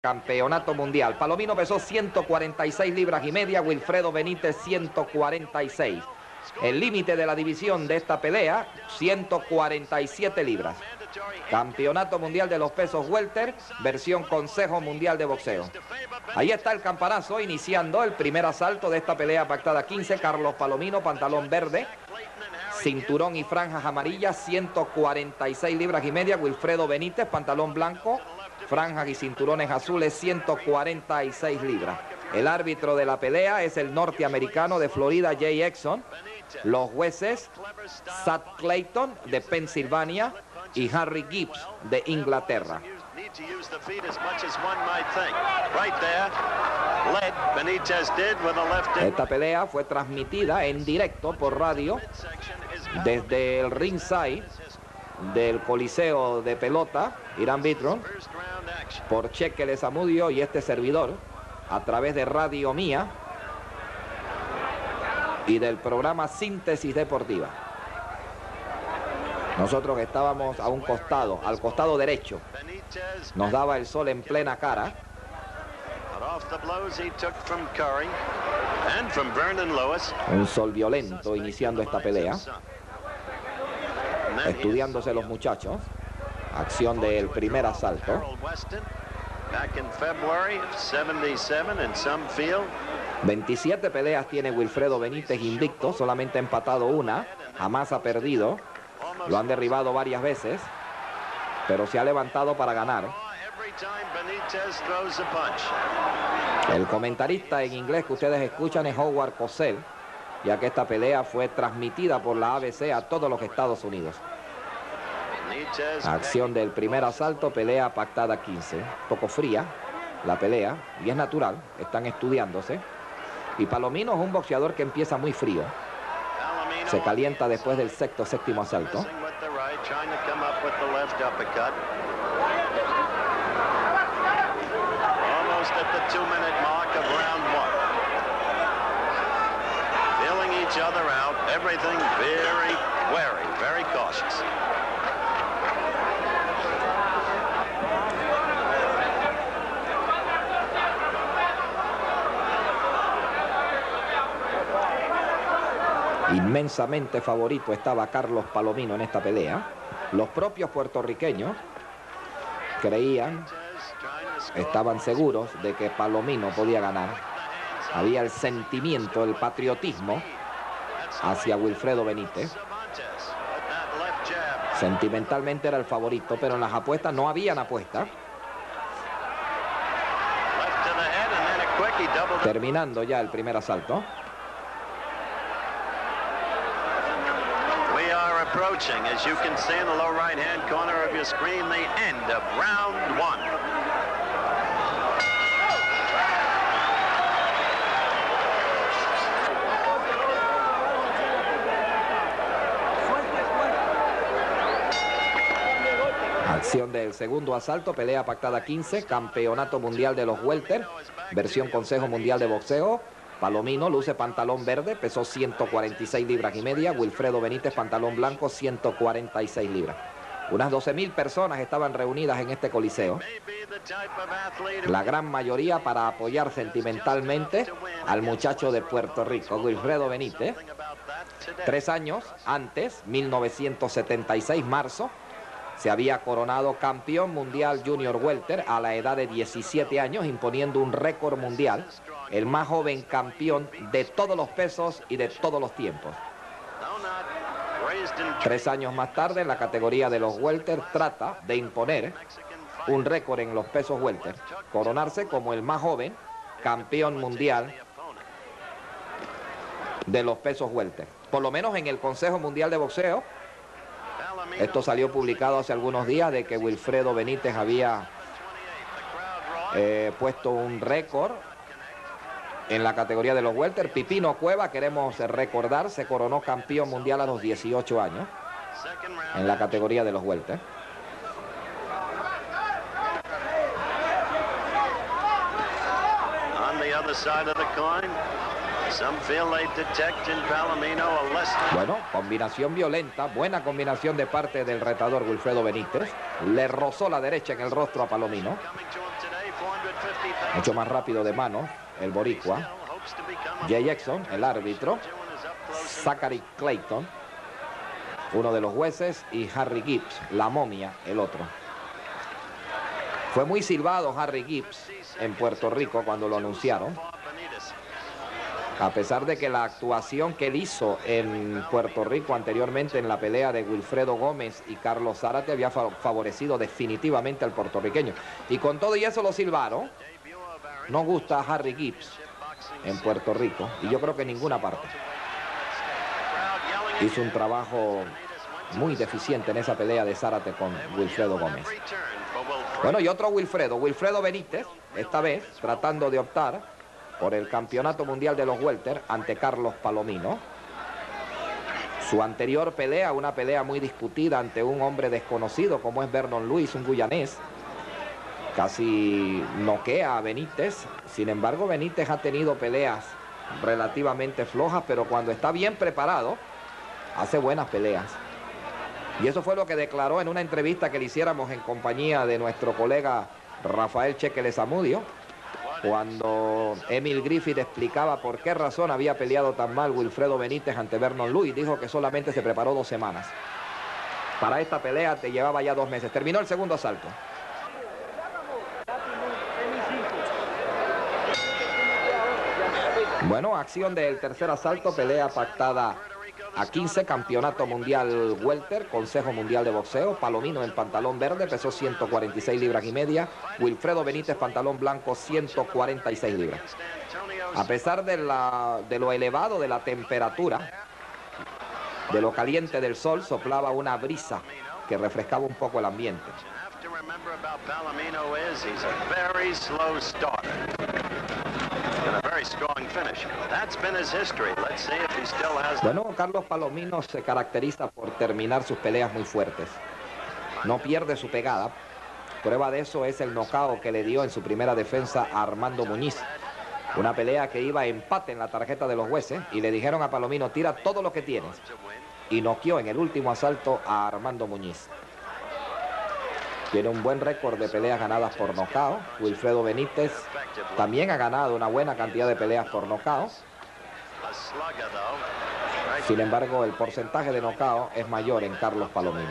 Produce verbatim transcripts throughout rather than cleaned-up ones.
campeonato mundial. Palomino pesó ciento cuarenta y seis libras y media, Wilfredo Benítez ciento cuarenta y seis. El límite de la división de esta pelea, ciento cuarenta y siete libras. Campeonato mundial de los pesos welter, versión Consejo Mundial de Boxeo. Ahí está el campanazo iniciando el primer asalto de esta pelea pactada quince. Carlos Palomino, pantalón verde, cinturón y franjas amarillas, ciento cuarenta y seis libras y media. Wilfredo Benítez, pantalón blanco, franjas y cinturones azules, ciento cuarenta y seis libras. El árbitro de la pelea es el norteamericano de Florida, Jay Exxon. Los jueces, Sat Clayton de Pensilvania y Harry Gibbs de Inglaterra. Esta pelea fue transmitida en directo por radio desde el ringside del Coliseo de Pelota, Irán Vitron, por Cheque Lezamudio y este servidor, a través de Radio Mía y del programa Síntesis Deportiva. Nosotros estábamos a un costado, al costado derecho. Nos daba el sol en plena cara. Un sol violento iniciando esta pelea. Estudiándose los muchachos. Acción del primer asalto. veintisiete peleas tiene Wilfredo Benítez invicto, solamente ha empatado una, jamás ha perdido. Lo han derribado varias veces, pero se ha levantado para ganar. El comentarista en inglés que ustedes escuchan es Howard Cosell, ya que esta pelea fue transmitida por la A B C a todos los Estados Unidos. Acción del primer asalto, pelea pactada quince. Un poco fría la pelea, y es natural, están estudiándose. Y Palomino es un boxeador que empieza muy frío. Se calienta después del sexto, séptimo asalto. Inmensamente favorito estaba Carlos Palomino en esta pelea. Los propios puertorriqueños creían, estaban seguros de que Palomino podía ganar. Había el sentimiento, el patriotismo hacia Wilfredo Benítez. Sentimentalmente era el favorito, pero en las apuestas no habían apuestas. Terminando ya el primer asalto. Approaching, as you can see in the low right hand corner of your screen, the end of round one. Acción del segundo asalto, pelea pactada quince, campeonato mundial de los welter, versión Consejo Mundial de Boxeo. Palomino luce pantalón verde, pesó ciento cuarenta y seis libras y media. Wilfredo Benítez, pantalón blanco, ciento cuarenta y seis libras. Unas doce mil personas estaban reunidas en este coliseo. La gran mayoría para apoyar sentimentalmente al muchacho de Puerto Rico, Wilfredo Benítez. Tres años antes, mil novecientos setenta y seis, marzo, se había coronado campeón mundial junior welter a la edad de diecisiete años, imponiendo un récord mundial. El más joven campeón de todos los pesos y de todos los tiempos. Tres años más tarde, en la categoría de los welter, trata de imponer un récord en los pesos welter, coronarse como el más joven campeón mundial de los pesos welter. Por lo menos en el Consejo Mundial de Boxeo. Esto salió publicado hace algunos días de que Wilfredo Benítez había eh, puesto un récord en la categoría de los welter. Pipino Cueva, queremos recordar, se coronó campeón mundial a los dieciocho años en la categoría de los welter. Bueno, combinación violenta, buena combinación de parte del retador Wilfredo Benítez. Le rozó la derecha en el rostro a Palomino. mucho más rápido de mano, el boricua. Jay Exxon, el árbitro. Zachary Clayton, uno de los jueces, y Harry Gibbs, la momia, el otro. Fue muy silbado Harry Gibbs en Puerto Rico cuando lo anunciaron, a pesar de que la actuación que él hizo en Puerto Rico anteriormente en la pelea de Wilfredo Gómez y Carlos Zárate había favorecido definitivamente al puertorriqueño. Y con todo y eso lo silbaron. No gusta a Harry Gibbs en Puerto Rico, y yo creo que en ninguna parte. Hizo un trabajo muy deficiente en esa pelea de Zárate con Wilfredo Gómez. Bueno, y otro Wilfredo, Wilfredo Benítez, esta vez tratando de optar por el campeonato mundial de los welter ante Carlos Palomino. Su anterior pelea, una pelea muy discutida ante un hombre desconocido como es Vernon Lewis, un guyanés, casi noquea a Benítez. Sin embargo, Benítez ha tenido peleas relativamente flojas, pero cuando está bien preparado, hace buenas peleas. Y eso fue lo que declaró en una entrevista que le hiciéramos en compañía de nuestro colega Rafael Cheque Lezamudio, cuando Emil Griffith explicaba por qué razón había peleado tan mal Wilfredo Benítez ante Vernon Lewis. Dijo que solamente se preparó dos semanas. Para esta pelea te llevaba ya dos meses. Terminó el segundo asalto. Bueno, acción del tercer asalto, pelea pactada a quince, campeonato mundial welter, Consejo Mundial de Boxeo. Palomino en pantalón verde, pesó ciento cuarenta y seis libras y media. Wilfredo Benítez, pantalón blanco, ciento cuarenta y seis libras. A pesar de, la, de lo elevado de la temperatura, de lo caliente del sol, soplaba una brisa que refrescaba un poco el ambiente. Bueno, Carlos Palomino se caracteriza por terminar sus peleas muy fuertes. No pierde su pegada. Prueba de eso es el knockout que le dio en su primera defensa a Armando Muñiz. Una pelea que iba a empate en la tarjeta de los jueces y le dijeron a Palomino: tira todo lo que tienes. Y noqueó en el último asalto a Armando Muñiz. Tiene un buen récord de peleas ganadas por nocaut. Wilfredo Benítez también ha ganado una buena cantidad de peleas por nocaut. Sin embargo, el porcentaje de nocaut es mayor en Carlos Palomino.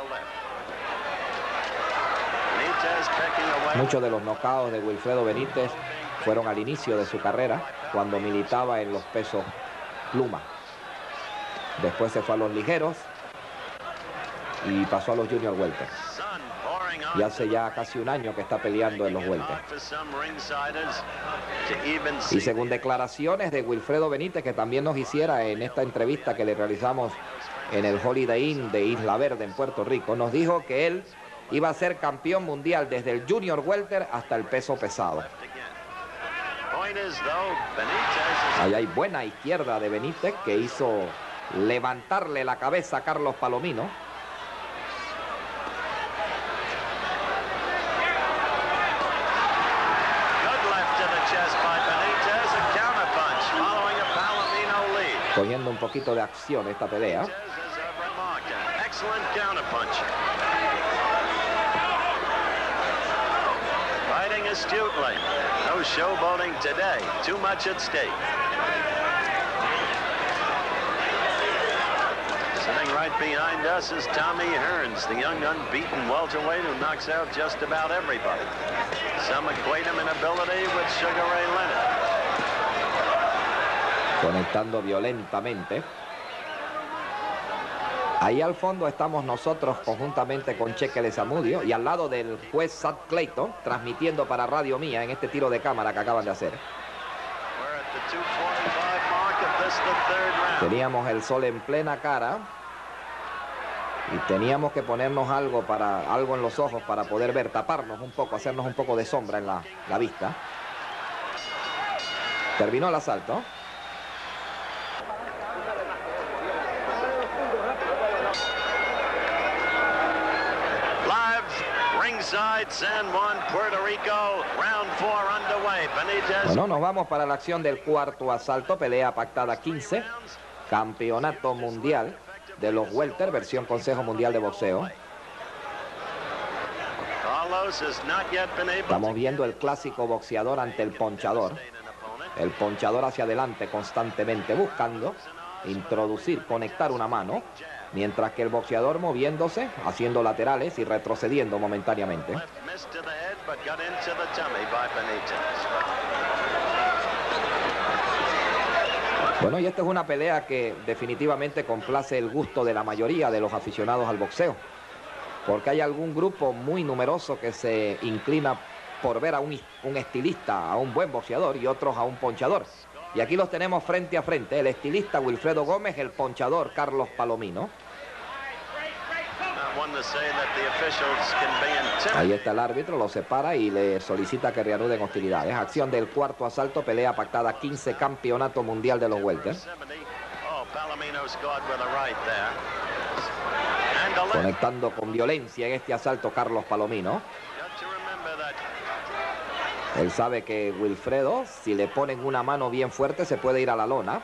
Muchos de los knockouts de Wilfredo Benítez fueron al inicio de su carrera, cuando militaba en los pesos pluma. Después se fue a los ligeros y pasó a los junior welter. Y hace ya casi un año que está peleando en los welter. Y según declaraciones de Wilfredo Benítez, que también nos hiciera en esta entrevista que le realizamos en el Holiday Inn de Isla Verde en Puerto Rico, nos dijo que él iba a ser campeón mundial desde el junior welter hasta el peso pesado. Ahí hay buena izquierda de Benítez que hizo levantarle la cabeza a Carlos Palomino. Cogiendo un poquito de acción esta pelea. Fighting astutely. No showboating today. Too much at stake. Sitting right behind us is Tommy Hearns, the young unbeaten welterweight who knocks out just about everybody. Some equate him in ability with Sugar Ray Leonard. Conectando violentamente. Ahí al fondo estamos nosotros conjuntamente con Cheque Lezamudio y al lado del juez Zach Clayton, transmitiendo para Radio Mía en este tiro de cámara que acaban de hacer. Teníamos el sol en plena cara y teníamos que ponernos algo, para, algo en los ojos para poder ver, taparnos un poco, hacernos un poco de sombra en la, la vista. Terminó el asalto. Bueno, nos vamos para la acción del cuarto asalto, pelea pactada quince, campeonato mundial de los welter, versión Consejo Mundial de Boxeo. Estamos viendo el clásico boxeador ante el ponchador. El ponchador hacia adelante constantemente buscando introducir, conectar una mano, mientras que el boxeador moviéndose, haciendo laterales y retrocediendo momentáneamente. Bueno, y esta es una pelea que definitivamente complace el gusto de la mayoría de los aficionados al boxeo, porque hay algún grupo muy numeroso que se inclina por ver a un, un estilista, a un buen boxeador, y otros a un ponchador. Y aquí los tenemos frente a frente, el estilista Wilfredo Gómez, el ponchador Carlos Palomino. Ahí está el árbitro, lo separa y le solicita que reanuden hostilidades. Acción del cuarto asalto, pelea pactada quince, campeonato mundial de los welters. Conectando con violencia en este asalto Carlos Palomino. Él sabe que Wilfredo, si le ponen una mano bien fuerte, se puede ir a la lona.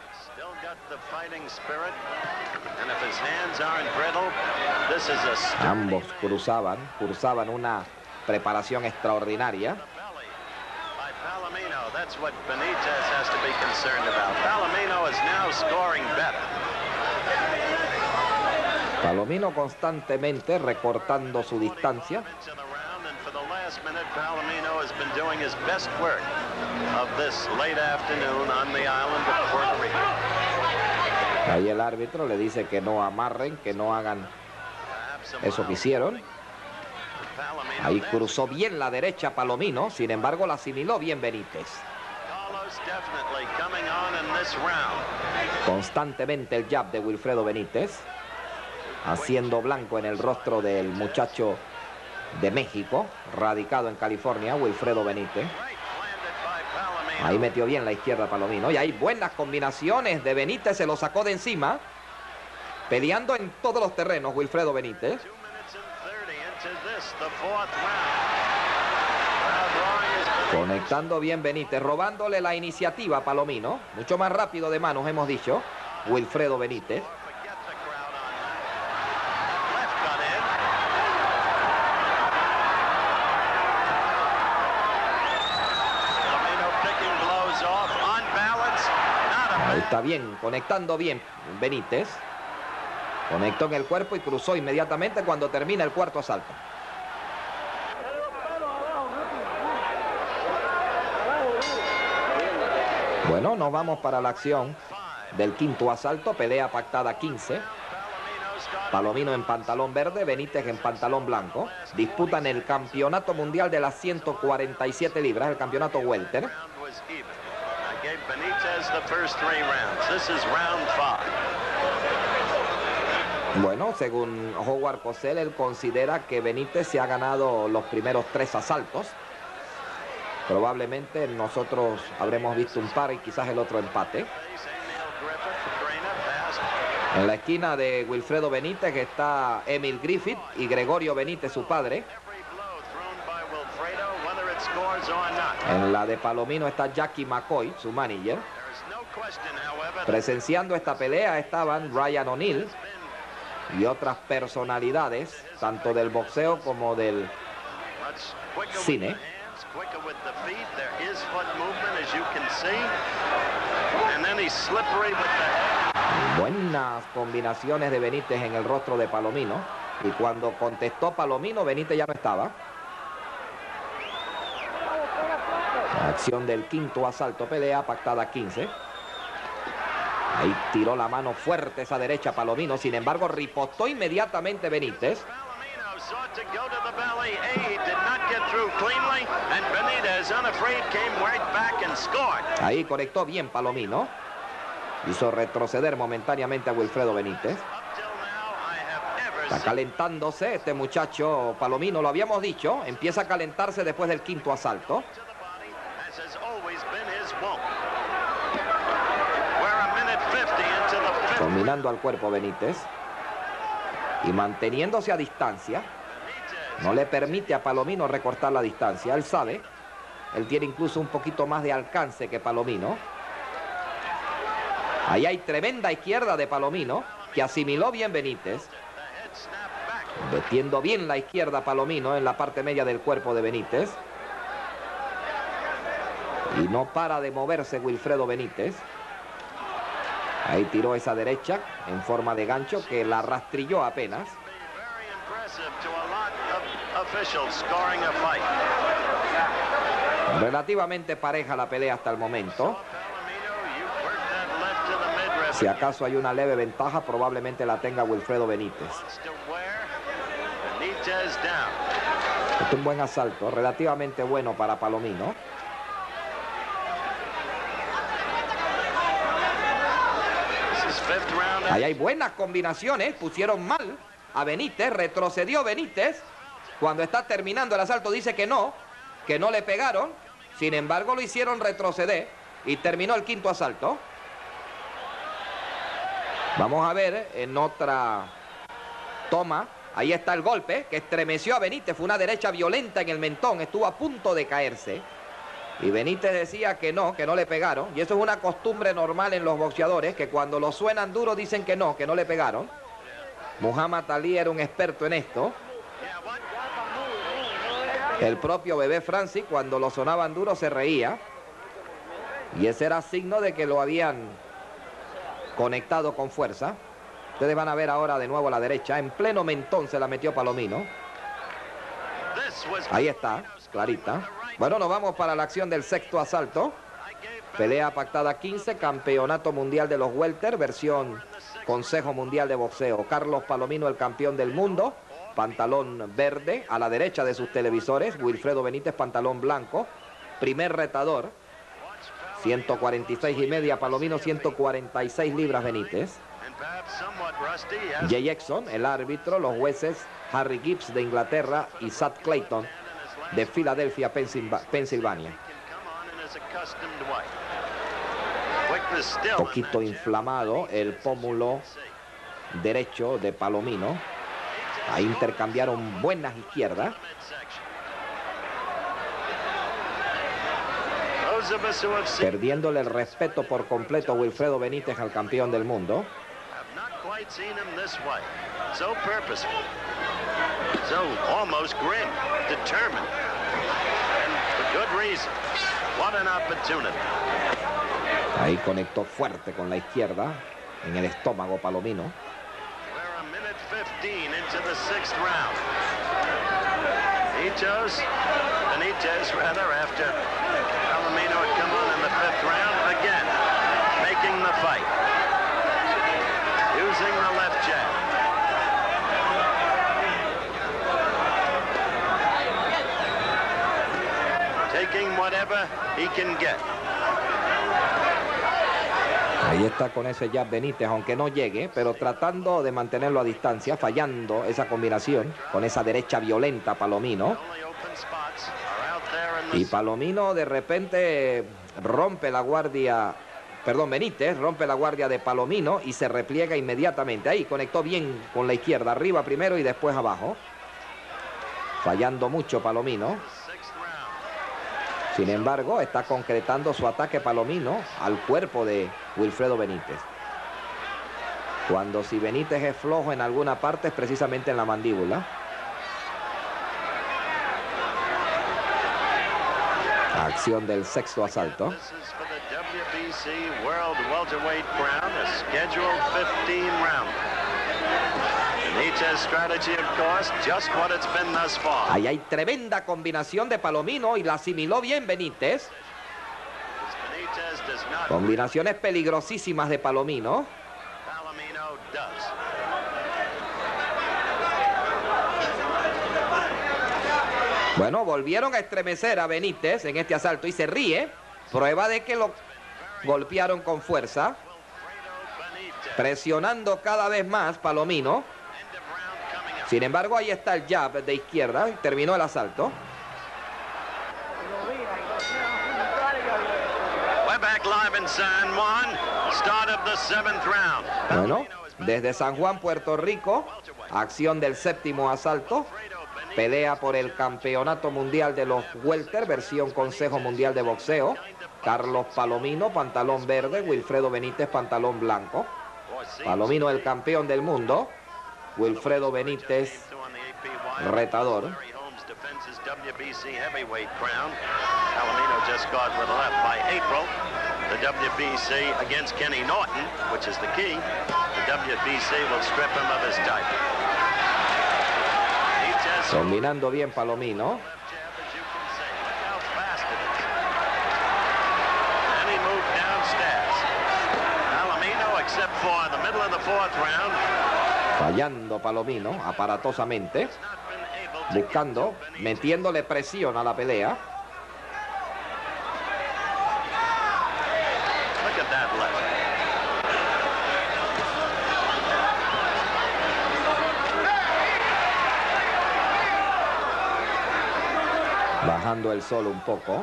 Ambos cruzaban, cruzaban una preparación extraordinaria. Palomino constantemente recortando su distancia. Palomino has been doing his best work of this late afternoon on the island of Puerto Rico. Ahí el árbitro le dice que no amarren, que no hagan eso que hicieron. Ahí cruzó bien la derecha Palomino, sin embargo la asimiló bien Benítez. Constantemente el jab de Wilfredo Benítez, haciendo blanco en el rostro del muchacho de México, radicado en California, Wilfredo Benítez. Ahí metió bien la izquierda Palomino. Y hay buenas combinaciones de Benítez, se lo sacó de encima. Peleando en todos los terrenos Wilfredo Benítez. Conectando bien Benítez, robándole la iniciativa a Palomino. Mucho más rápido de manos, hemos dicho, Wilfredo Benítez. Ahí está bien, conectando bien Benítez. Conectó en el cuerpo y cruzó inmediatamente cuando termina el cuarto asalto. Bueno, nos vamos para la acción del quinto asalto, pelea pactada quince. Palomino en pantalón verde, Benítez en pantalón blanco. Disputan el campeonato mundial de las ciento cuarenta y siete libras, el campeonato welter. Bueno, según Howard Cosell, él considera que Benítez se ha ganado los primeros tres asaltos. Probablemente nosotros habremos visto un par y quizás el otro empate. En la esquina de Wilfredo Benítez está Emil Griffith y Gregorio Benítez, su padre. En la de Palomino está Jackie McCoy, su manager. Presenciando esta pelea estaban Ryan O'Neill y otras personalidades, tanto del boxeo como del cine. Buenas combinaciones de Benítez en el rostro de Palomino. Y cuando contestó Palomino, Benítez ya no estaba. Acción del quinto asalto, pelea pactada quince. Ahí tiró la mano fuerte esa derecha Palomino, sin embargo ripostó inmediatamente Benítez. Ahí conectó bien Palomino. Hizo retroceder momentáneamente a Wilfredo Benítez. Está calentándose este muchacho Palomino, lo habíamos dicho, empieza a calentarse después del quinto asalto. Combinando al cuerpo Benítez y manteniéndose a distancia. No le permite a Palomino recortar la distancia. Él sabe, él tiene incluso un poquito más de alcance que Palomino. Ahí hay tremenda izquierda de Palomino que asimiló bien Benítez. Metiendo bien la izquierda Palomino en la parte media del cuerpo de Benítez. Y no para de moverse Wilfredo Benítez. Ahí tiró esa derecha en forma de gancho que la rastrilló apenas. Relativamente pareja la pelea hasta el momento. Si acaso hay una leve ventaja, probablemente la tenga Wilfredo Benítez. Este es un buen asalto, relativamente bueno para Palomino. Ahí hay buenas combinaciones, pusieron mal a Benítez, retrocedió Benítez. Cuando está terminando el asalto dice que no, que no le pegaron. Sin embargo lo hicieron retroceder y terminó el quinto asalto. Vamos a ver en otra toma. Ahí está el golpe que estremeció a Benítez. Fue una derecha violenta en el mentón. Estuvo a punto de caerse. Y Benítez decía que no, que no le pegaron. Y eso es una costumbre normal en los boxeadores, que cuando lo suenan duro dicen que no, que no le pegaron. Muhammad Ali era un experto en esto. El propio Bebé Francis, cuando lo sonaban duro, se reía. Y ese era signo de que lo habían conectado con fuerza. Ustedes van a ver ahora de nuevo la derecha. En pleno mentón se la metió Palomino. Ahí está, clarita. Bueno, nos vamos para la acción del sexto asalto. Pelea pactada quince, campeonato mundial de los welter, versión Consejo Mundial de Boxeo. Carlos Palomino, el campeón del mundo, pantalón verde, a la derecha de sus televisores. Wilfredo Benítez, pantalón blanco. Primer retador, ciento cuarenta y seis y media Palomino, ciento cuarenta y seis libras Benítez. Jay Exxon, el árbitro, los jueces Harry Gibbs de Inglaterra y Sad Clayton de Filadelfia, Pensilvania. Poquito inflamado el pómulo derecho de Palomino. Ahí intercambiaron buenas izquierdas. Perdiéndole el respeto por completo Wilfredo Benítez al campeón del mundo. Ahí conectó fuerte con la izquierda en el estómago Palomino. Benítez, Benítez, rather, after Palomino had come on in the fifth round, again, making the fight, using the left jab. Taking whatever he can get. Ahí está con ese jab Benítez, aunque no llegue, pero tratando de mantenerlo a distancia, fallando esa combinación con esa derecha violenta Palomino. Y Palomino de repente rompe la guardia, perdón, Benítez rompe la guardia de Palomino y se repliega inmediatamente. Ahí conectó bien con la izquierda, arriba primero y después abajo. Fallando mucho Palomino. Sin embargo, está concretando su ataque Palomino al cuerpo de Wilfredo Benítez. Cuando si Benítez es flojo en alguna parte es precisamente en la mandíbula. Acción del sexto asalto. Ahí hay tremenda combinación de Palomino y la asimiló bien Benítez. Combinaciones peligrosísimas de Palomino. Bueno, volvieron a estremecer a Benítez en este asalto y se ríe. Prueba de que lo golpearon con fuerza. Presionando cada vez más Palomino. Sin embargo, ahí está el jab de izquierda y terminó el asalto. Bueno, desde San Juan, Puerto Rico, acción del séptimo asalto. Pelea por el campeonato mundial de los welter, versión Consejo Mundial de Boxeo. Carlos Palomino, pantalón verde. Wilfredo Benítez, pantalón blanco. Palomino, el campeón del mundo. Wilfredo Benítez, retador. Larry Holmes defends his W B C heavyweight crown. Palomino just got with a left by April. The W B C against Kenny Norton, which is the key. The W B C will strip him of his title. Combinando bien Palomino. Except for the middle of the fourth round. Fallando Palomino aparatosamente, buscando, metiéndole presión a la pelea. Look at that left. Bajando el sol un poco.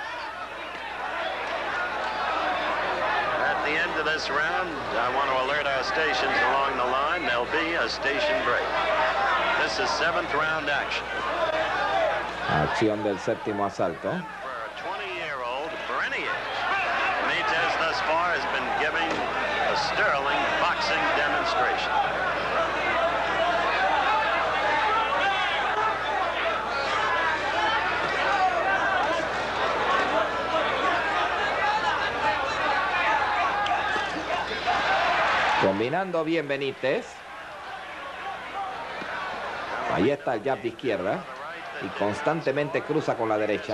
At the end of this round, I want to alert our stations along the line. There'll be a station break. This is seventh round action. Acción del séptimo asalto. For a twenty-year-old, for any age, Benitez thus far has been giving a sterling boxing demonstration. Combinando bien Benítez. Ahí está el jab de izquierda. Y constantemente cruza con la derecha.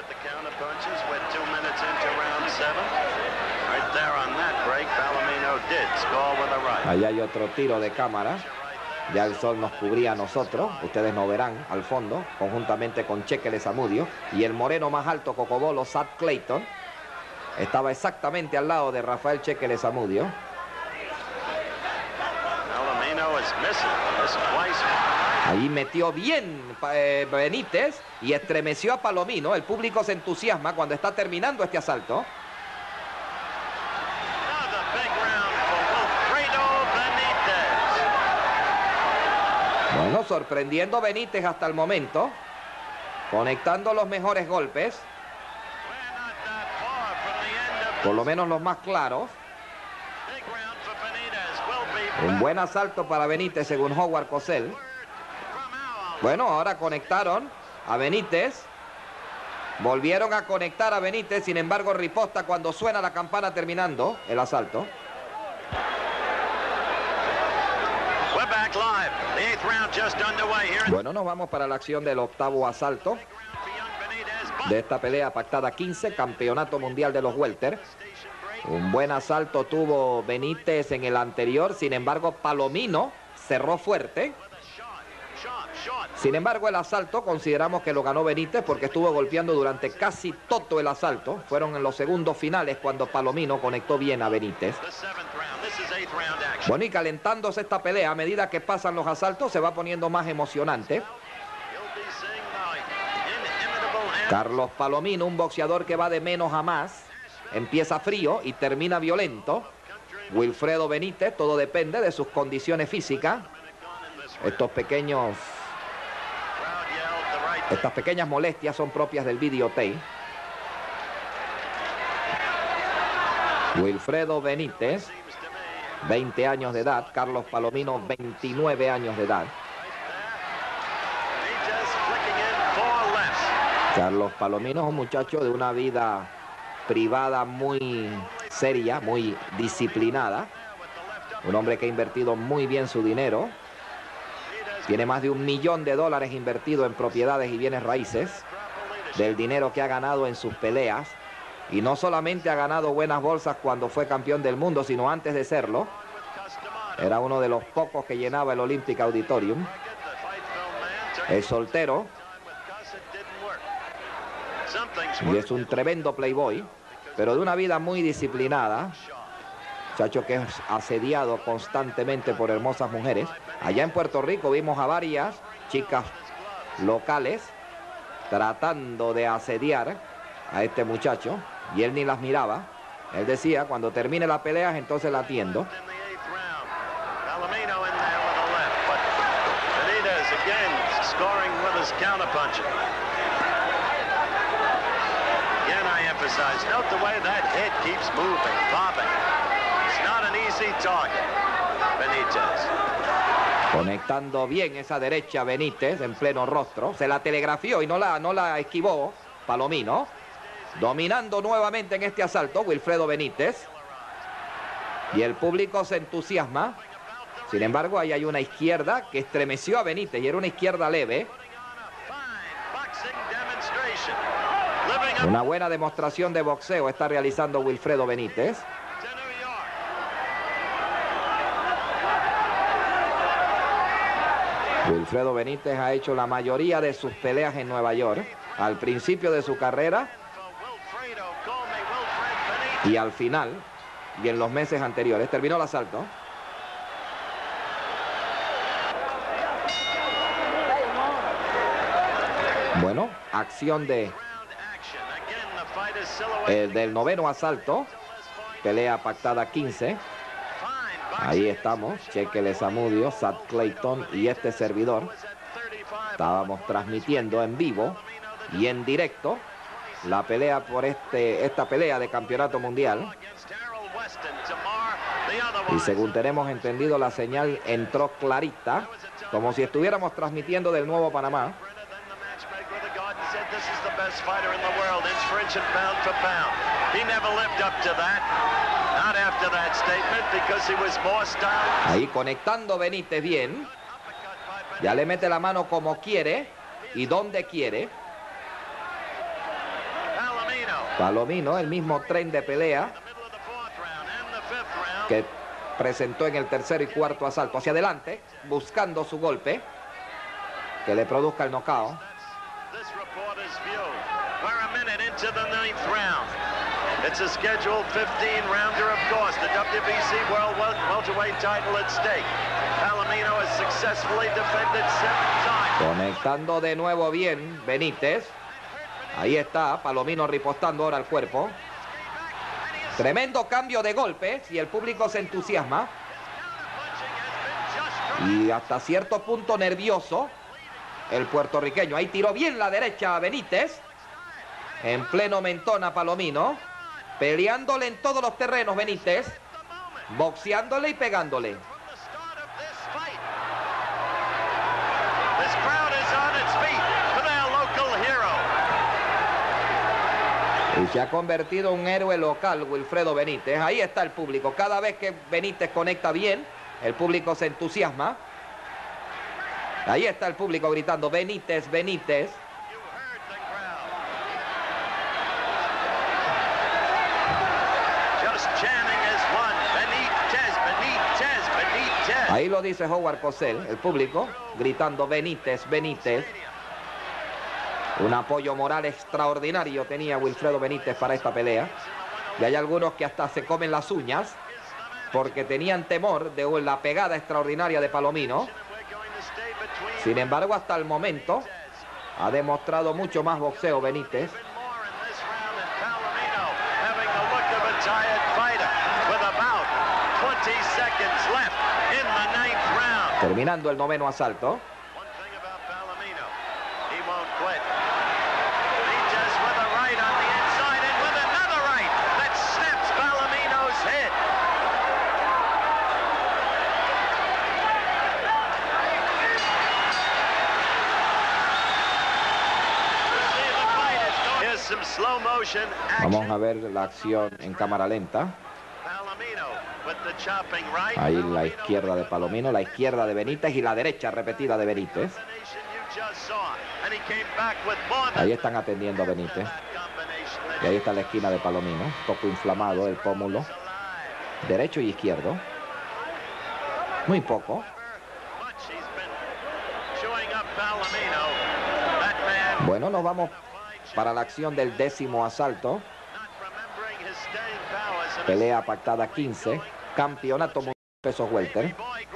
Ahí hay otro tiro de cámara. Ya el sol nos cubría a nosotros. Ustedes no verán al fondo. Conjuntamente con Cheque Lezamudio. Y el moreno más alto, Cocobolo, Sad Clayton. Estaba exactamente al lado de Rafael Cheque Lezamudio. Ahí metió bien eh, Benítez y estremeció a Palomino. El público se entusiasma cuando está terminando este asalto. Bueno, sorprendiendo Benítez hasta el momento, conectando los mejores golpes, por lo menos los más claros. Un buen asalto para Benítez, según Howard Cosell. Bueno, ahora conectaron a Benítez. Volvieron a conectar a Benítez, sin embargo riposta cuando suena la campana terminando el asalto. Bueno, nos vamos para la acción del octavo asalto de esta pelea pactada quince, campeonato mundial de los welter. Un buen asalto tuvo Benítez en el anterior, sin embargo Palomino cerró fuerte. Sin embargo, el asalto consideramos que lo ganó Benítez porque estuvo golpeando durante casi todo el asalto. Fueron en los segundos finales cuando Palomino conectó bien a Benítez. Bueno, y calentándose esta pelea, a medida que pasan los asaltos, se va poniendo más emocionante. Carlos Palomino, un boxeador que va de menos a más. Empieza frío y termina violento. Wilfredo Benítez, todo depende de sus condiciones físicas. Estos pequeños, estas pequeñas molestias son propias del videotape. Wilfredo Benítez, veinte años de edad. Carlos Palomino, veintinueve años de edad. Carlos Palomino es un muchacho de una vida privada muy seria, muy disciplinada. Un hombre que ha invertido muy bien su dinero. Tiene más de un millón de dólares invertido en propiedades y bienes raíces. Del dinero que ha ganado en sus peleas. Y no solamente ha ganado buenas bolsas cuando fue campeón del mundo, sino antes de serlo. Era uno de los pocos que llenaba el Olympic Auditorium. Es soltero. Y es un tremendo playboy, pero de una vida muy disciplinada. Muchacho que es asediado constantemente por hermosas mujeres. Allá en Puerto Rico vimos a varias chicas locales tratando de asediar a este muchacho y él ni las miraba. Él decía, cuando termine la pelea, entonces la atiendo. Note the way that head keeps moving, bobbing. It's not an easy target, Benítez. Conectando bien esa derecha Benítez en pleno rostro. Se la telegrafió y no la, no la esquivó Palomino. Dominando nuevamente en este asalto Wilfredo Benítez. Y el público se entusiasma. Sin embargo, ahí hay una izquierda que estremeció a Benítez y era una izquierda leve. Una buena demostración de boxeo está realizando Wilfredo Benítez. Wilfredo Benítez ha hecho la mayoría de sus peleas en Nueva York, al principio de su carrera y al final, y en los meses anteriores. Terminó el asalto. Bueno, acción de eh, del noveno asalto, pelea pactada quince. Ahí estamos, Cheque Lezamudio, Sat Clayton y este servidor. Estábamos transmitiendo en vivo y en directo la pelea por este, esta pelea de campeonato mundial. Y según tenemos entendido, la señal entró clarita, como si estuviéramos transmitiendo del Nuevo Panamá. Ahí conectando Benítez bien. Ya le mete la mano como quiere y donde quiere. Palomino, el mismo tren de pelea que presentó en el tercer y cuarto asalto. Hacia adelante, buscando su golpe que le produzca el knockout. It's a scheduled fifteen rounder, of course. The W B C World Welterweight title at stake. Palomino has successfully defended seven times. Conectando de nuevo bien Benítez. Ahí está, Palomino ripostando ahora al cuerpo. Tremendo cambio de golpes y el público se entusiasma. Y hasta cierto punto nervioso el puertorriqueño. Ahí tiró bien la derecha a Benítez. En pleno mentón a Palomino. Peleándole en todos los terrenos Benítez. Boxeándole y pegándole. Y se ha convertido en un héroe local Wilfredo Benítez. Ahí está el público. Cada vez que Benítez conecta bien, el público se entusiasma. Ahí está el público gritando Benítez, Benítez. Ahí lo dice Howard Cosell, el público, gritando Benítez, Benítez. Un apoyo moral extraordinario tenía Wilfredo Benítez para esta pelea. Y hay algunos que hasta se comen las uñas porque tenían temor de la pegada extraordinaria de Palomino. Sin embargo, hasta el momento ha demostrado mucho más boxeo Benítez. Terminando el noveno asalto. Vamos a ver la acción en cámara lenta. Ahí la izquierda de Palomino, la izquierda de Benítez y la derecha repetida de Benítez. Ahí están atendiendo a Benítez. Y ahí está la esquina de Palomino, poco inflamado el pómulo derecho y izquierdo. Muy poco. Bueno, nos vamos para la acción del décimo asalto. Pelea pactada quince. Campeonato mundial de pesos welter.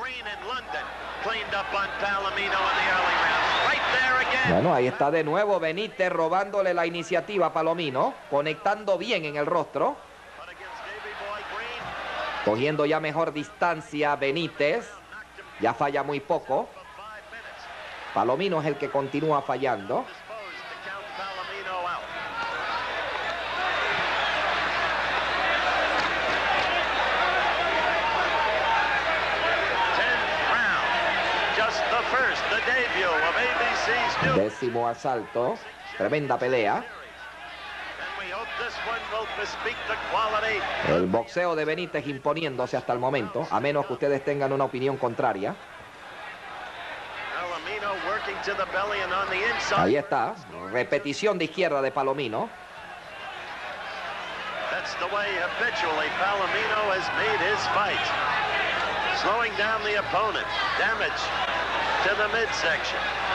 Bueno, ahí está de nuevo Benítez robándole la iniciativa a Palomino. Conectando bien en el rostro. Cogiendo ya mejor distancia Benítez. Ya falla muy poco. Palomino es el que continúa fallando. preview of A B C's new. Décimo asalto. Tremenda pelea. And we hope this one will bespeak the quality. El boxeo de Benítez imponiéndose hasta el momento, a menos que ustedes tengan una opinión contraria. Palomino working to the belly and on the inside. Ahí está. Repetición de izquierda de Palomino. That's the way habitually Palomino has made his fight. Slowing down the opponent. Damage to the midsection.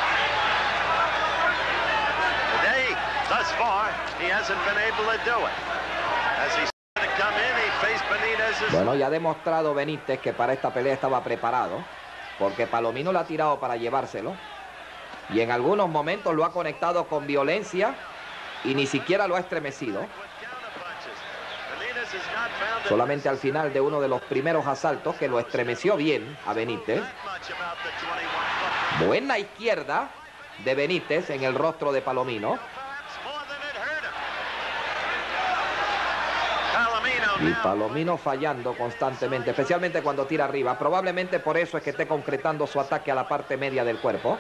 Today, thus far, he hasn't been able to do it. As he's trying to come in, he faced Benitez's... Bueno, ya ha demostrado Benítez que para esta pelea estaba preparado, porque Palomino lo ha tirado para llevárselo. Y en algunos momentos lo ha conectado con violencia y ni siquiera lo ha estremecido. Solamente al final de uno de los primeros asaltos que lo estremeció bien a Benítez. Buena izquierda de Benítez en el rostro de Palomino. Y Palomino fallando constantemente, especialmente cuando tira arriba. Probablemente por eso es que esté concretando su ataque a la parte media del cuerpo.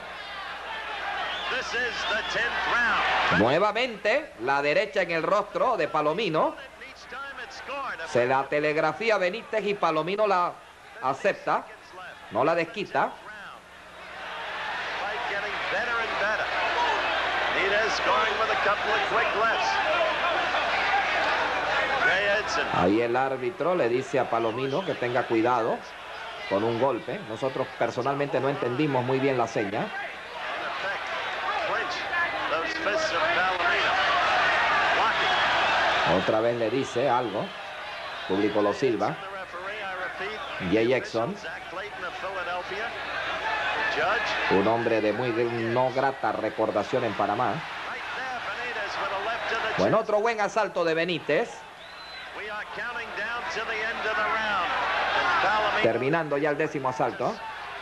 Nuevamente la derecha en el rostro de Palomino. Se la telegrafía Benítez y Palomino la acepta, no la desquita. Ahí el árbitro le dice a Palomino que tenga cuidado con un golpe. Nosotros personalmente no entendimos muy bien la seña. Otra vez le dice algo. Público lo silba. Jay Exxon, un hombre de muy no grata recordación en Panamá. Bueno, otro buen asalto de Benítez. Terminando ya el décimo asalto.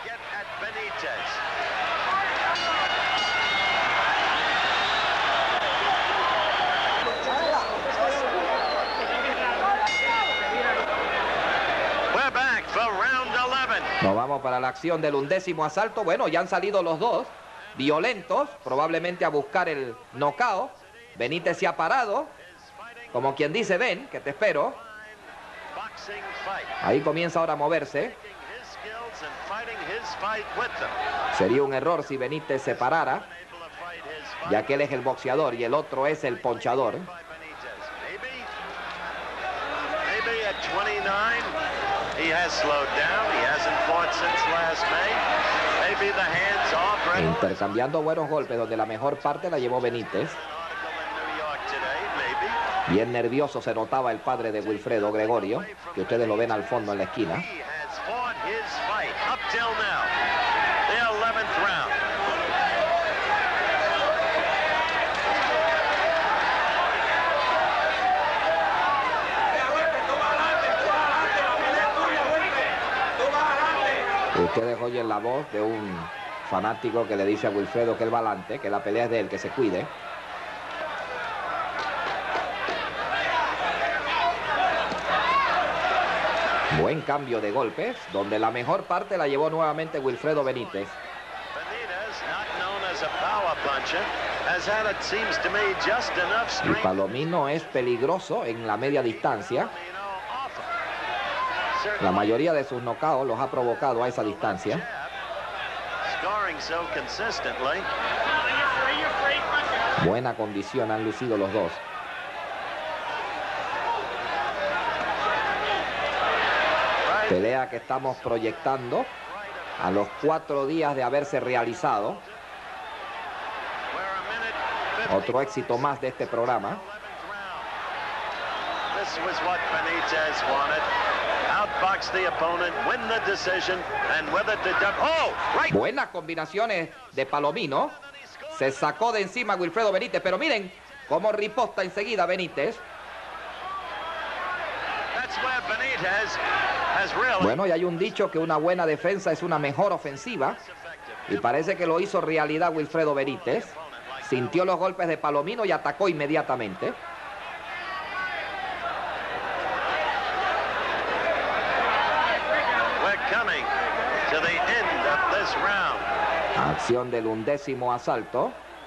Nos vamos para la acción del undécimo asalto. Bueno, ya han salido los dos violentos, probablemente a buscar el knockout. Benítez se ha parado, como quien dice, ven, que te espero. Ahí comienza ahora a moverse. Sería un error si Benítez se parara, ya que él es el boxeador y el otro es el ponchador. Intercambiando buenos golpes, donde la mejor parte la llevó Benítez. Bien nervioso se notaba el padre de Wilfredo, Gregorio, que ustedes lo ven al fondo en la esquina. Ustedes oyen la voz de un fanático que le dice a Wilfredo que él va adelante, que la pelea es de él, que se cuide. Buen cambio de golpes, donde la mejor parte la llevó nuevamente Wilfredo Benítez. Y Palomino es peligroso en la media distancia. La mayoría de sus knockouts los ha provocado a esa distancia. Buena condición han lucido los dos. Pelea que estamos proyectando a los cuatro días de haberse realizado. Otro éxito más de este programa. Buenas combinaciones de Palomino. Se sacó de encima Wilfredo Benítez, pero miren cómo riposta enseguida Benítez. Bueno, y hay un dicho que una buena defensa es una mejor ofensiva. Y parece que lo hizo realidad Wilfredo Benítez. Sintió los golpes de Palomino y atacó inmediatamente. Acción del undécimo asalto.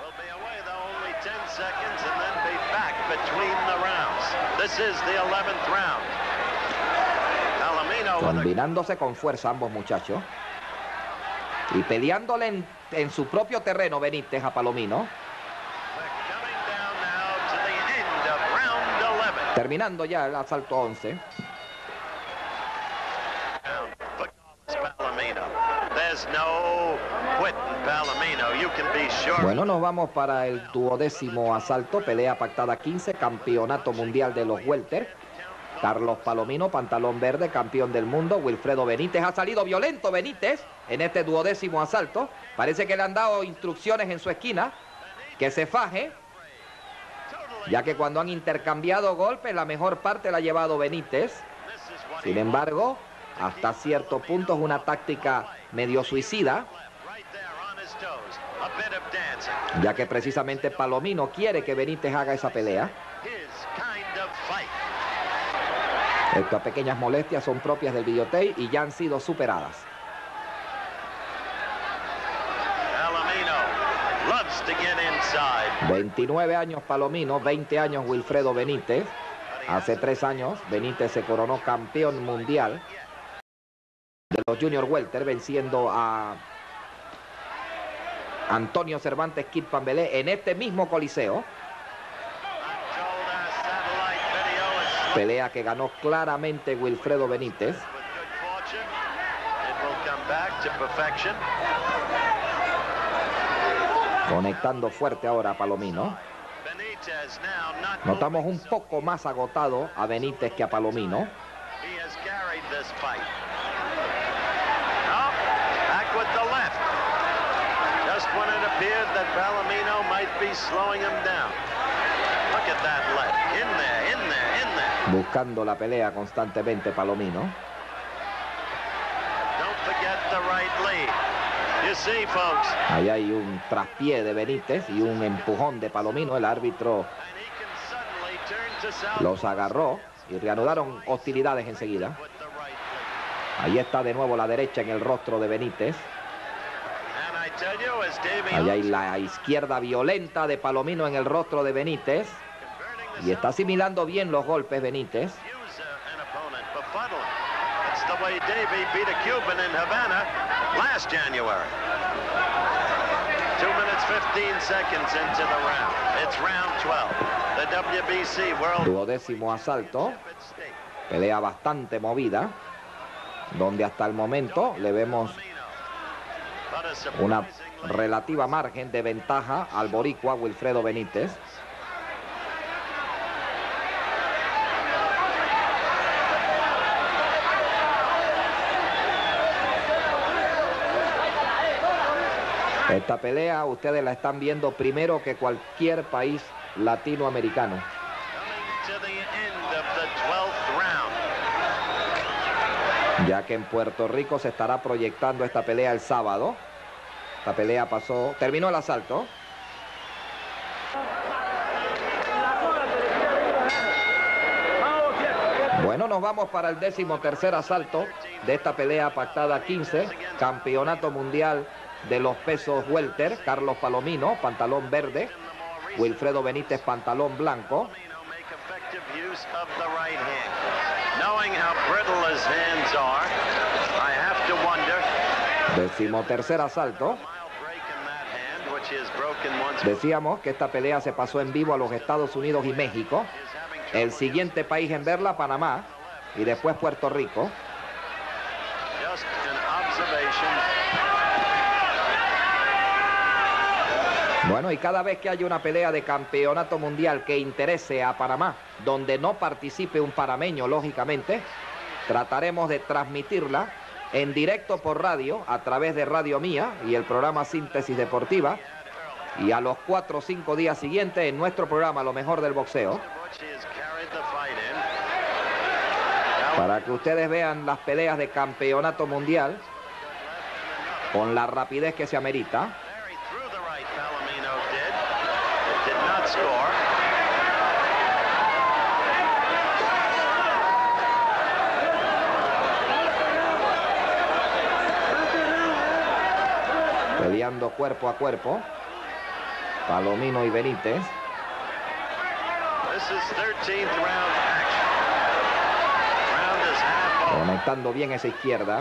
Combinándose con fuerza ambos muchachos. Y peleándole en, en su propio terreno Benítez a Palomino. Terminando ya el asalto once. Bueno, nos vamos para el duodécimo asalto, pelea pactada quince, campeonato mundial de los welter. Carlos Palomino, pantalón verde, campeón del mundo. Wilfredo Benítez, ha salido violento Benítez en este duodécimo asalto. Parece que le han dado instrucciones en su esquina, que se faje, ya que cuando han intercambiado golpes, la mejor parte la ha llevado Benítez. Sin embargo, hasta cierto punto es una táctica medio suicida, ya que precisamente Palomino quiere que Benítez haga esa pelea. Estas pequeñas molestias son propias del videotape y ya han sido superadas. veintinueve años Palomino, veinte años Wilfredo Benítez. Hace tres años Benítez se coronó campeón mundial de los Junior Welter, venciendo a Antonio Cervantes Kid Pambelé en este mismo coliseo. Pelea que ganó claramente Wilfredo Benítez. Conectando fuerte ahora a Palomino. Notamos un poco más agotado a Benítez que a Palomino. Buscando la pelea constantemente Palomino. Ahí hay un traspié de Benítez y un empujón de Palomino. El árbitro los agarró y reanudaron hostilidades enseguida. Ahí está de nuevo la derecha en el rostro de Benítez. Ahí hay la izquierda violenta de Palomino en el rostro de Benítez. Y está asimilando bien los golpes Benítez. Duodécimo asalto. Pelea bastante movida, donde hasta el momento le vemos una relativa margen de ventaja al boricua Wilfredo Benítez. Esta pelea ustedes la están viendo primero que cualquier país latinoamericano. Ya que en Puerto Rico se estará proyectando esta pelea el sábado. Esta pelea pasó, terminó el asalto. Bueno, nos vamos para el décimo tercer asalto de esta pelea pactada quince, campeonato mundial de los pesos welter. Carlos Palomino, pantalón verde. Wilfredo Benítez, pantalón blanco. Decimotercer asalto. Decíamos que esta pelea se pasó en vivo a los Estados Unidos y México. El siguiente país en verla, Panamá, y después Puerto Rico. Bueno, y cada vez que haya una pelea de campeonato mundial que interese a Panamá, donde no participe un panameño, lógicamente, trataremos de transmitirla en directo por radio, a través de Radio Mía y el programa Síntesis Deportiva, y a los cuatro o cinco días siguientes en nuestro programa Lo Mejor del Boxeo, para que ustedes vean las peleas de campeonato mundial con la rapidez que se amerita. peleando cuerpo a cuerpo. Palomino y Benítez. Conectando bien esa izquierda.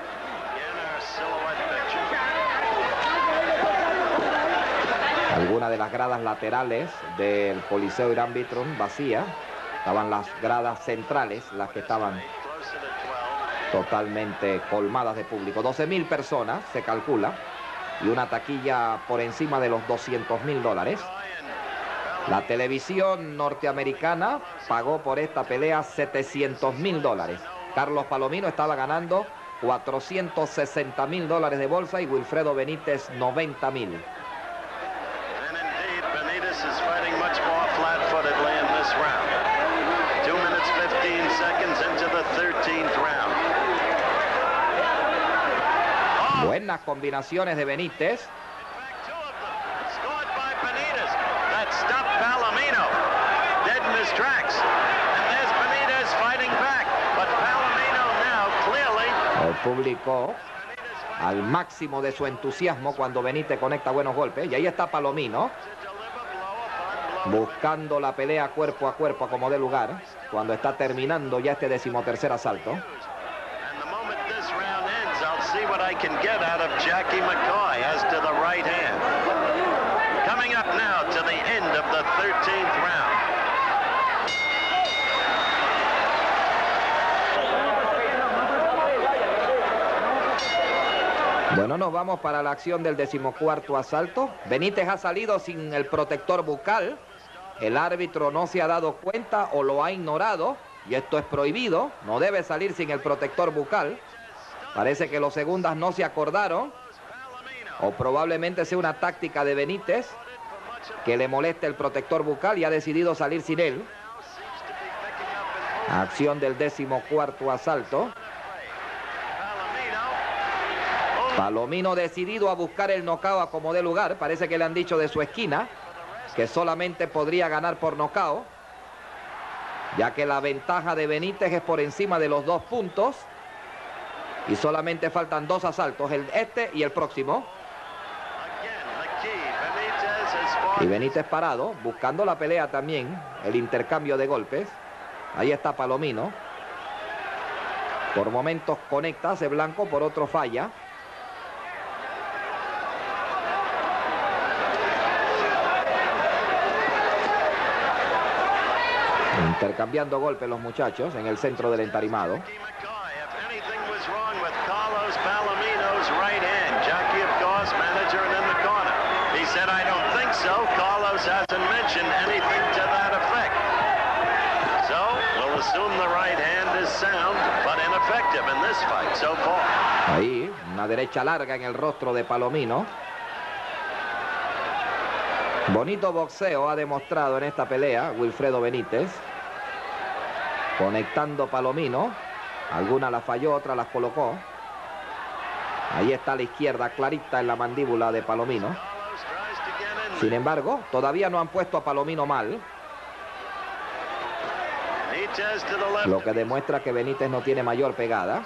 Algunas de las gradas laterales del Coliseo Irán Bithorn vacía. Estaban las gradas centrales, las que estaban totalmente colmadas de público. doce mil personas se calcula. Y una taquilla por encima de los doscientos mil dólares. La televisión norteamericana pagó por esta pelea setecientos mil dólares. Carlos Palomino estaba ganando cuatrocientos sesenta mil dólares de bolsa y Wilfredo Benítez noventa mil. Buenas combinaciones de Benítez. El público al máximo de su entusiasmo cuando Benítez conecta buenos golpes. Y ahí está Palomino buscando la pelea cuerpo a cuerpo como de lugar cuando está terminando ya este decimotercer asalto. See what I can get out of Jackie McCoy as to the right hand. Coming up now to the end of the thirteenth round. Bueno, nos vamos para la acción del decimocuarto asalto. Benítez ha salido sin el protector bucal. El árbitro no se ha dado cuenta o lo ha ignorado. Y esto es prohibido. No debe salir sin el protector bucal. Parece que los segundas no se acordaron, o probablemente sea una táctica de Benítez que le moleste el protector bucal y ha decidido salir sin él. Acción del decimocuarto asalto. Palomino decidido a buscar el nocao a como dé lugar. Parece que le han dicho de su esquina que solamente podría ganar por nocao, ya que la ventaja de Benítez es por encima de los dos puntos. Y solamente faltan dos asaltos, el este y el próximo. Y Benítez parado, buscando la pelea también, el intercambio de golpes. Ahí está Palomino. Por momentos conecta, hace blanco, por otro falla. Intercambiando golpes los muchachos en el centro del entarimado. Said, I don't think so. Carlos hasn't mentioned anything to that effect. So, we'll assume the right hand is sound, but ineffective in this fight so far. Ahí, una derecha larga en el rostro de Palomino. Bonito boxeo ha demostrado en esta pelea Wilfredo Benítez. Conectando Palomino. Alguna la falló, otra las colocó. Ahí está a la izquierda, clarita en la mandíbula de Palomino. Sin embargo, todavía no han puesto a Palomino mal. Lo que demuestra que Benítez no tiene mayor pegada.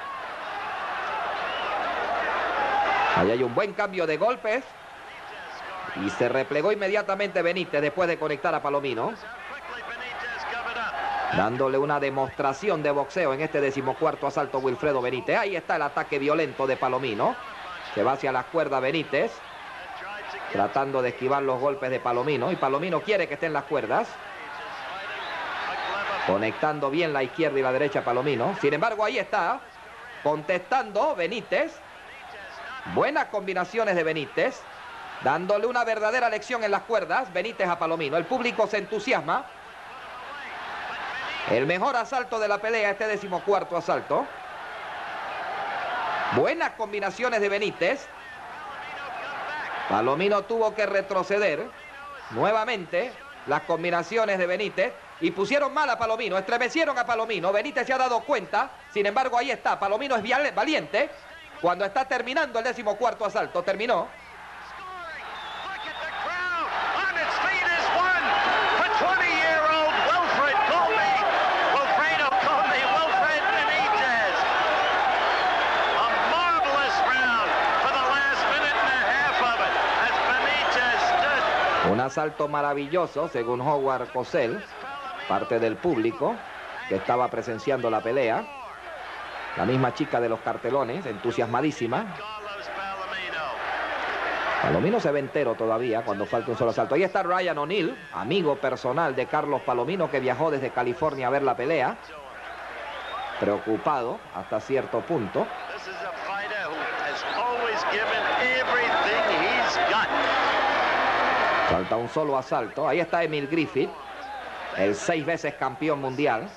Ahí hay un buen cambio de golpes. Y se replegó inmediatamente Benítez después de conectar a Palomino. Dándole una demostración de boxeo en este decimocuarto asalto Wilfredo Benítez. Ahí está el ataque violento de Palomino. Se va hacia las cuerdas Benítez, tratando de esquivar los golpes de Palomino. Y Palomino quiere que esté en las cuerdas. Conectando bien la izquierda y la derecha Palomino. Sin embargo, ahí está, contestando Benítez. Buenas combinaciones de Benítez. Dándole una verdadera lección en las cuerdas. Benítez a Palomino. El público se entusiasma. El mejor asalto de la pelea, este decimocuarto asalto. Buenas combinaciones de Benítez. Palomino tuvo que retroceder nuevamente las combinaciones de Benítez y pusieron mal a Palomino, estremecieron a Palomino. Benítez se ha dado cuenta, sin embargo ahí está, Palomino es valiente cuando está terminando el decimocuarto asalto, terminó. asalto maravilloso, según Howard Cosell, parte del público que estaba presenciando la pelea. La misma chica de los cartelones, entusiasmadísima. Palomino se ve entero todavía cuando falta un solo asalto. Ahí está Ryan O'Neill, amigo personal de Carlos Palomino, que viajó desde California a ver la pelea. Preocupado hasta cierto punto. Falta un solo asalto. Ahí está Emil Griffith, el seis veces campeón mundial.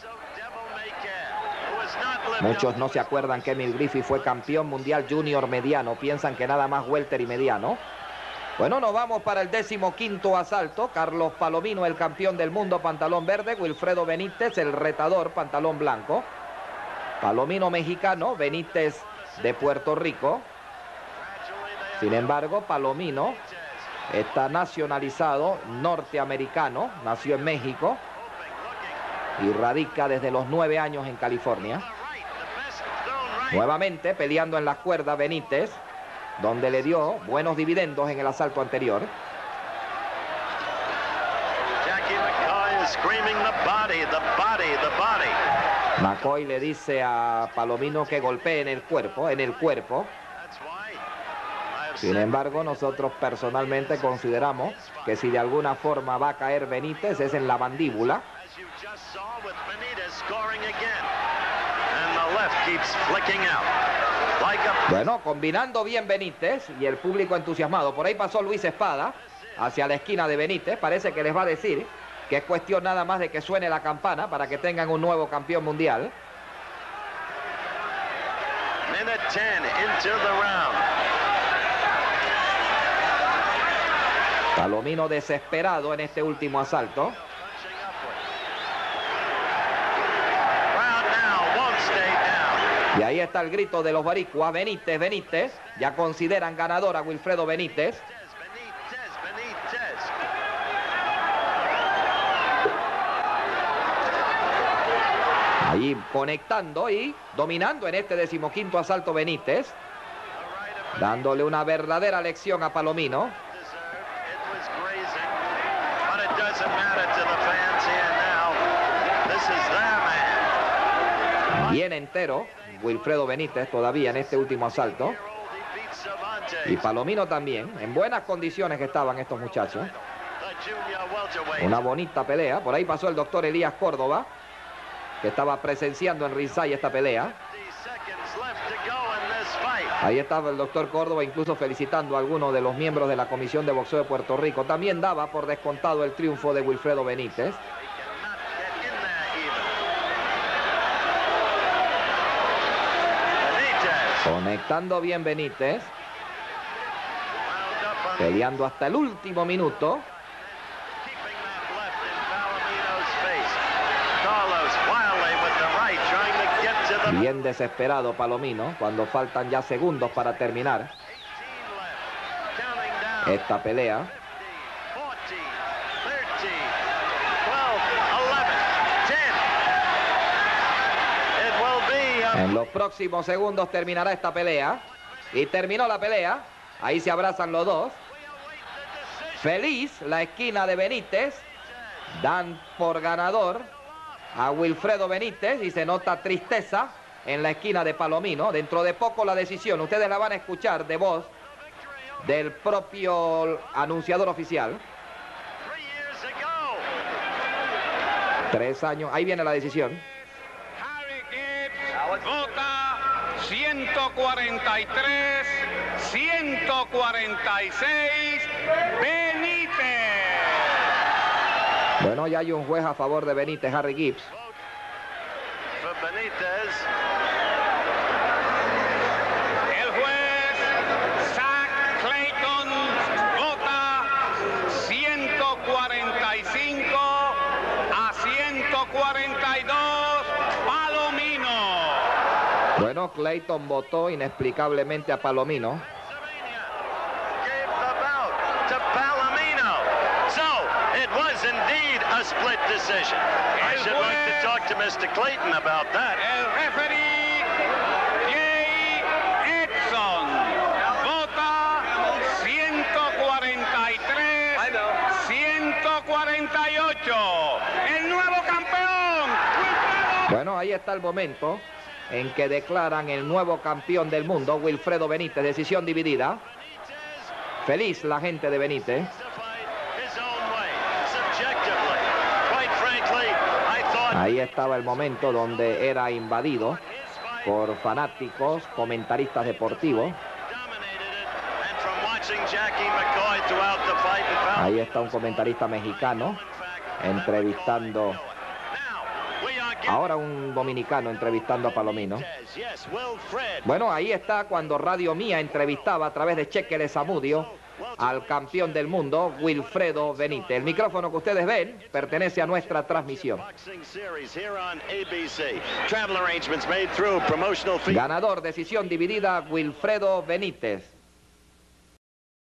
Muchos no se acuerdan que Emil Griffith fue campeón mundial junior mediano. Piensan que nada más welter y mediano. Bueno, nos vamos para el décimo quinto asalto. Carlos Palomino, el campeón del mundo, pantalón verde. Wilfredo Benítez, el retador, pantalón blanco. Palomino mexicano, Benítez de Puerto Rico. Sin embargo, Palomino está nacionalizado norteamericano. Nació en México y radica desde los nueve años en California. Nuevamente peleando en las cuerdas Benítez, donde le dio buenos dividendos en el asalto anterior. McCoy le dice a Palomino que golpee en el cuerpo, en el cuerpo. Sin embargo, nosotros personalmente consideramos que si de alguna forma va a caer Benítez es en la mandíbula. Bueno, combinando bien Benítez y el público entusiasmado. Por ahí pasó Luis Espada hacia la esquina de Benítez. Parece que les va a decir que es cuestión nada más de que suene la campana para que tengan un nuevo campeón mundial. Palomino desesperado en este último asalto. Y ahí está el grito de los boricuas. Benítez, Benítez. Ya consideran ganador a Wilfredo Benítez. Ahí conectando y dominando en este decimoquinto asalto Benítez. Dándole una verdadera lección a Palomino. Bien entero Wilfredo Benítez todavía en este último asalto. Y Palomino también. En buenas condiciones que estaban estos muchachos. Una bonita pelea. Por ahí pasó el doctor Elías Córdoba, que estaba presenciando en ringside esta pelea. Ahí estaba el doctor Córdoba, incluso felicitando a algunos de los miembros de la Comisión de Boxeo de Puerto Rico. También daba por descontado el triunfo de Wilfredo Benítez. Conectando bien Benítez. Peleando hasta el último minuto. Bien desesperado Palomino cuando faltan ya segundos para terminar esta pelea. En los próximos segundos terminará esta pelea. Y terminó la pelea. Ahí se abrazan los dos. Feliz la esquina de Benítez. Dan por ganador a Wilfredo Benítez y se nota tristeza en la esquina de Palomino. Dentro de poco la decisión. Ustedes la van a escuchar de voz del propio anunciador oficial. Tres años. Ahí viene la decisión. Vota ciento cuarenta y tres, ciento cuarenta y seis, Benítez. Bueno, ya hay un juez a favor de Benítez, Harry Gibbs. El juez Zach Clayton vota ciento cuarenta y cinco a ciento cuarenta y dos, Palomino. Bueno, Clayton votó inexplicablemente a Palomino. Split decision. I should like to talk to Mister Clayton about that. El referee Jay Edson vota ciento cuarenta y tres, ciento Bueno, ahí está el momento en que declaran el nuevo campeón del mundo, Wilfredo Benítez, decisión dividida. Feliz la gente de Benítez. Ahí estaba el momento donde era invadido por fanáticos, comentaristas deportivos. Ahí está un comentarista mexicano entrevistando, ahora un dominicano entrevistando a Palomino. Bueno, ahí está cuando Radio Mía entrevistaba a través de Cheque Zamudio al campeón del mundo, Wilfredo Benítez. El micrófono que ustedes ven pertenece a nuestra transmisión. Ganador, decisión dividida, Wilfredo Benítez.